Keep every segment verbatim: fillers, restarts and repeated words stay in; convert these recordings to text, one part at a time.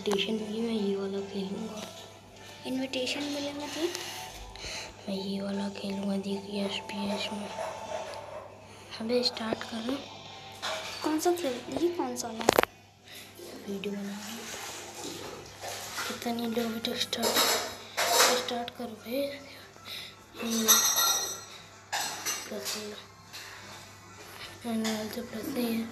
Invitation मिली, मैं ये वाला खेलूँगा। इनविटेशन मिले मतलब मैं ये वाला खेलूँगा, देखिए एस पी एस में। अबे स्टार्ट कर रहे हैं। कौन सा खेल, ये कौन सा वाला वीडियो बना कितनी लोग तो स्टार्ट स्टार्ट करो भाई। प्लस तो प्लस ही है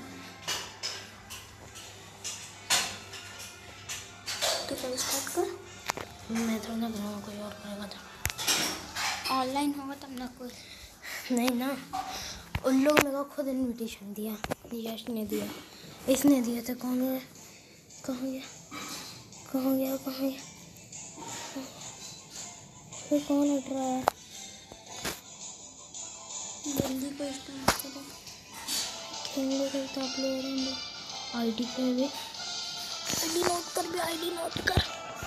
तो कल स्टार्ट कर। मैं थोड़ा ना करूँगा, कोई और करेगा तो ऑनलाइन होगा तब ना कोई। नहीं ना, उन लोग ने खुद इनविटेशन दिया, यश ने दिया, इसने दिया था। कौन है, कहाँ गया कहाँ गया कहाँ गया ये कौन उठ रहा है? जल्दी को स्टार्ट करो। खेलने करता प्लेयर आई डी पे भी आई डी नोट कर भी, आई डी नोट कर।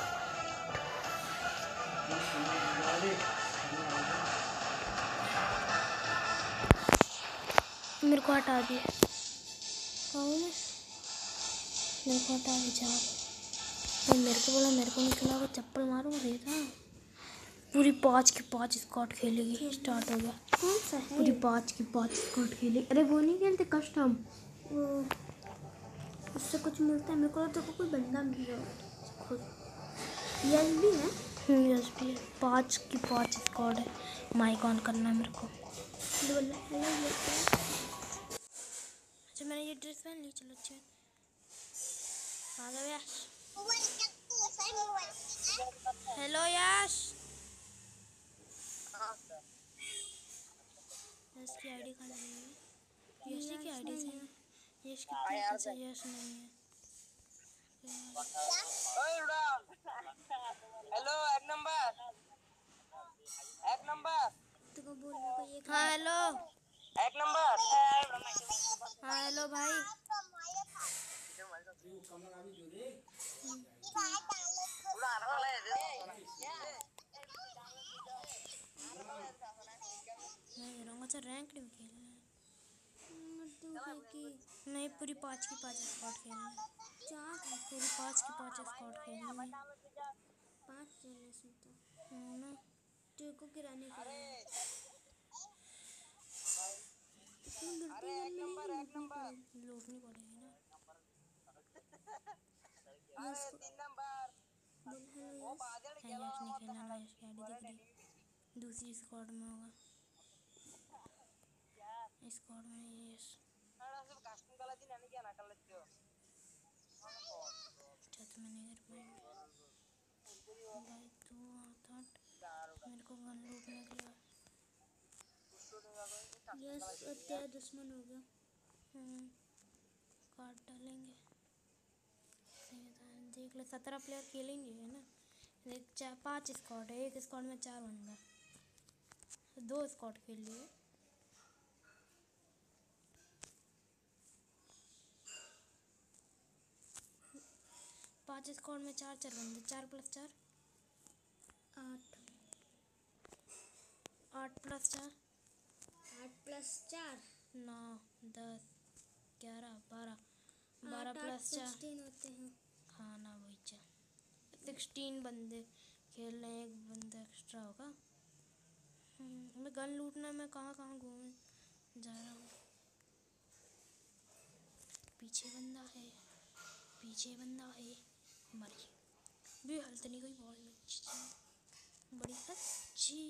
मेरे को हटा दिया। कहाँ हूँ मैं? मेरे को हटा दिया। मेरे को बोला, मेरे को नहीं खिला, चप्पल मारूंगा था। पूरी पाँच की पाँच स्कॉट खेलेगी। स्टार्ट हो गया। कौन सा है? पूरी पाँच की पाँच स्कॉट खेलेगी। अरे वो नहीं खेलते कस्टम, वो उससे कुछ मिलता है। मेरे को तो कोई बंदा मिल रहा है खुद। यस भी है, यस भी है। पाँच की पाँच स्कॉट है। माइक ऑन करना है मेरे को। अच्छा मैंने ये ड्रेस पहन ली, चलो अच्छे आ जाओ यश। हेलो यश। यश की आईडी कहाँ लगी है? यश की आईडी से यश कितने पैसे? यश नहीं है। हेलो एक नंबर एक नंबर तो बोल मेरे को एक। हाँ हेलो। एक नंबर हाँ हेलो भाई। मैं रहूँगा अच्छा रैंक में खेलना है। नहीं पूरी पाँच की पाँच स्क्वाड खेलना है। चार पूरी पाँच की पाँच स्क्वाड खेलनी है। पाँच चले इसमें तो हाँ ना, तेरे को गिराने के लिए इसमें गिरती गन मिलेगी, लूटनी पड़ेगी। लूटनी पड़ेगी ना। यस को बोल हेलो यस। है यश नहीं खेलना ना, यश की आईडी दिख रही दूसरी स्क्वाड में होगा। स्क्वाड में नहीं यश। अच्छा तो मैं नहीं कर पाऊँगी भाई। तू आता मेरे को गन लूटने के लिए। यस तेरा दुश्मन हो गया। काट डालेंगे। देख ले सत्रह प्लेयर खेलेंगे है ना। एक चार पाँच स्क्वाड है, एक स्क्वाड में चार बंदा, दो स्क्वाड खेल लिए। पाँच स्क्वाड में चार चार बंदे, चार प्लस चार आठ, आठ प्लस चार आठ प्लस चार नौ, दस, ग्यारह, बारह, बारह प्लस चार सिक्सटीन होते हैं। हाँ ना वही चार सिक्सटीन बंदे खेल रहे हैं, एक बंदा एक्स्ट्रा होगा। मैं गन लूटना, मैं कहाँ कहाँ घूम जा रहा हूँ। पीछे बंदा है, पीछे बंदा है। मरी भी हालत नहीं गई। बहुत बड़ी अच्छी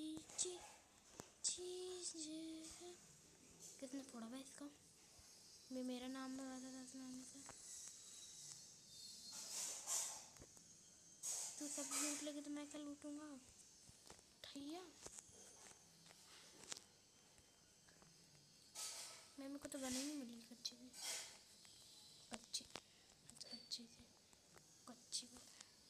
चीज है। किसने फोड़ा भाई इसको? मैं मेरा नाम में आता था नाम से। तू सब लूट लेगी तो मैं क्या लूटूंगा ठैया? मैं मेरे को तो गन ही नहीं मिली कच्ची से। कच्ची कच्ची से कच्ची को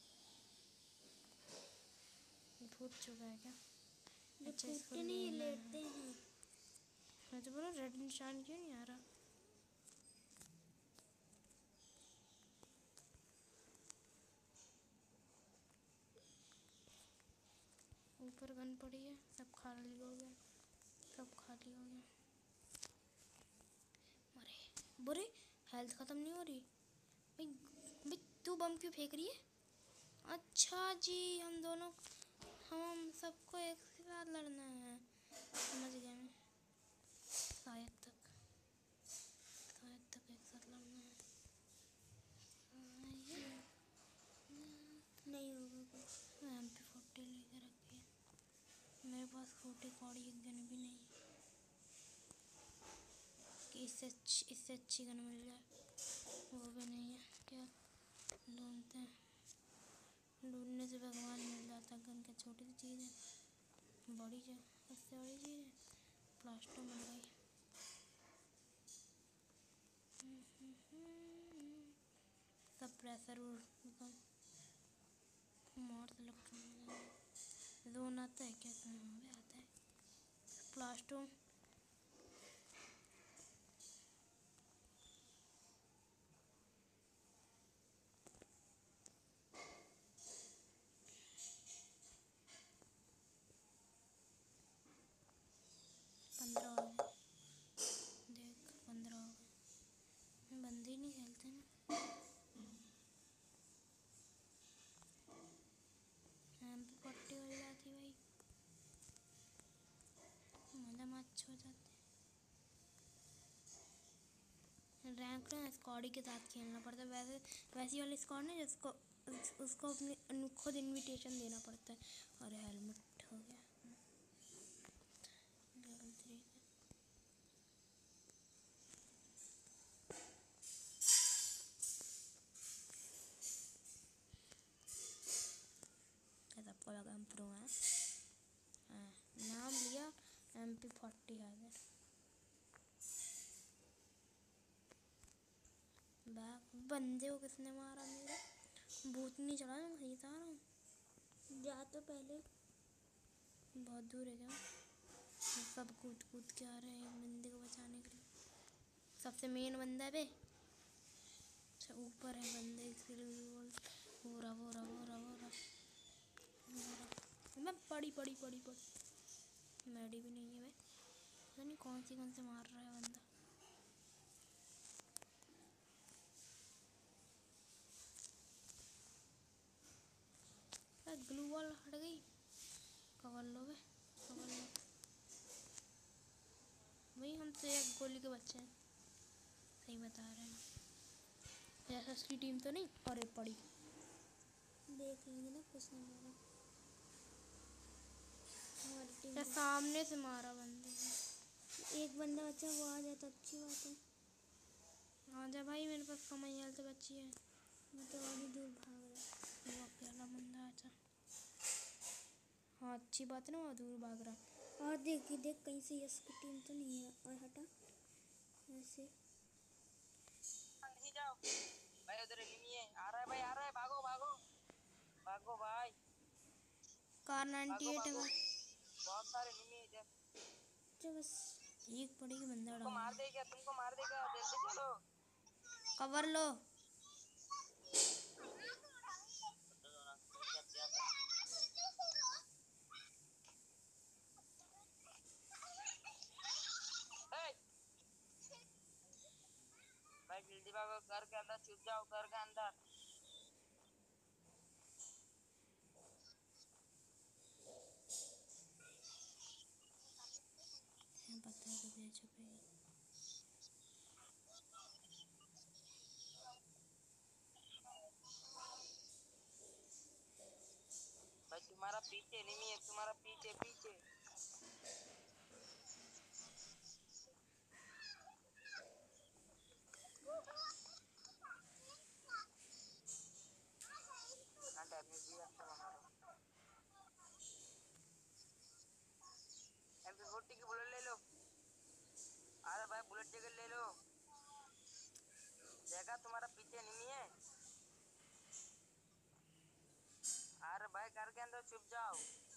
फूट चुका है क्या? अच्छा इसको नहीं लेना लेते है। हैं। मैं तो बोला रेड निशान क्यों नहीं आ रहा? ऊपर गन पड़ी है, सब खाली हो गया, सब खाली हो गया। मरे बुरे हेल्थ ख़त्म नहीं हो रही भाई। भाई तू बम क्यों फेंक रही है? अच्छा जी, हम दोनों हम सबको एक साथ लड़ना है, समझ गया मैं। शायद तक शायद तक एक साथ लड़ना है। नहीं होगा। एम पी फोर्टी लेके रखी है मेरे पास, फोर्टी कौड़ी एक गन भी नहीं है कि इससे अच्छी इससे अच्छी गन मिल जाए, वो भी नहीं है। क्या ढूंढते हैं, ढूंढने से भगवान मिल जाता है। गन क्या छोटी सी चीज़ है, बड़ी जो उससे बड़ी चीज़ है। प्लास्टर मिल गई। सब प्रेशर और मोड सेलेक्ट जोन आता है क्या? कहाँ पे आता है? प्लास्टर पंद्रह हो गए, देख पंद्रह हो गए। बंदे ही नहीं खेलते ना। एम पी फोर्टी हो जाती भाई, मजा मच हो जाते। रैंक ना स्क्वाड के साथ खेलना पड़ता है, वैसे वैसी वाली स्क्वाड ना जिसको उस, उसको अपनी खुद इनविटेशन देना पड़ता है। अरे हेलमेट हो गया लेवल थ्री का। सबको लगा हम प्रो हैं। हाँ, नाम लिया एम पी फोर्टी है। बैक बंदे को किसने मारा? मेरा भूत नहीं चढ़ा, मैं वहीं से आ रहा हूँ। जा तो पहले बहुत दूर है क्या? सब कूद कूद के आ रहे हैं एक बंदे को बचाने के लिए। सबसे मेन बंदा है बे। अच्छा ऊपर है बंदे, इसके लिए बोल हो रहा हो रहा हो रहा हो रहा मैं पड़ी पड़ी पड़ी पड़ी मैडी भी नहीं है भाई। पता नहीं कौन सी कौन से मार रहा है बंदा। ग्लू वॉल हट गई। कवर लो बे, कवर लो भाई। हम तो एक गोली के बच्चे हैं, सही बता रहे हैं। जैसा उसकी टीम तो नहीं। अरे पड़ी, देख लेंगे ना, कुछ नहीं होगा। हमारी टीम या सामने से मारा बंदे ने। एक बंदा बच्चा, वो आ जाए तो अच्छी बात है। हाँ जा भाई, मेरे पास कमाई हाल तो बच्ची है। मैं तो और भी दूर भाग रहा। वो अकेला बंदा। अच्छा हाँ अच्छी बात है ना, वो दूर भाग रहा। और देख देख कहीं से यश की टीम तो नहीं है। और हटा ऐसे नहीं जाओ भाई, उधर एनिमी है। आ रहा है भाई, आ रहा है। भागो भागो भागो भाई, कार नाइन्टी भागो एट भागो। है। बहुत सारे एनिमी है इधर। जो बस एक पड़ेगी बंदा तुमको डाल। मार देगा, तुमको मार देगा, जल्दी चलो। कवर लो। ए! भाई जल्दी भागो, घर के अंदर छुप जाओ, घर के अंदर। पता है तो दे छुपेगी। भाई तुम्हारा पीछे एनिमी है, तुम्हारा पीछे पीछे। ना डैमेज भी अच्छा बना रहा। एम पी फोर्टी की बुलेट ले लो। अरे भाई बुलेट जगह ले लो। देखा तुम्हारा पीछे एनिमी है। अरे भाई घर के अंदर छुप जाओ।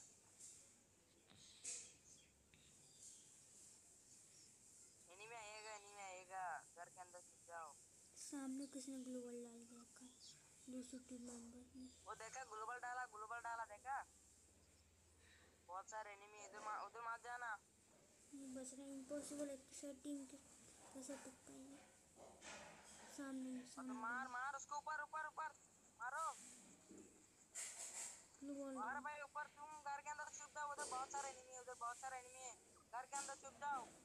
एनिमी आएगा, एनिमी आएगा, घर के अंदर छुप जाओ। सामने किसी ने ग्लोबल डाल के रखा है, दूसरी टीम मेंबर ने। वो देखा ग्लोबल डाला, ग्लोबल डाला देखा। बहुत सारे एनिमी इधर मा, उधर मार जाना। ये बच रहा है। इम्पॉसिबल है कि शायद टीम के ऐसा टक्का है। सामने और तो सामने मार बंदा। मार उसको, ऊपर ऊपर ऊपर मारो। अंदर छुप जाओ।